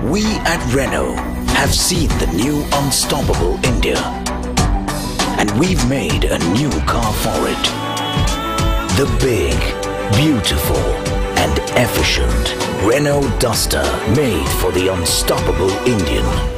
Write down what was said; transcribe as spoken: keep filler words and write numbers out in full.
We at Renault have seen the new unstoppable India, and we've made a new car for it. The big, beautiful and efficient Renault Duster, made for the unstoppable Indian.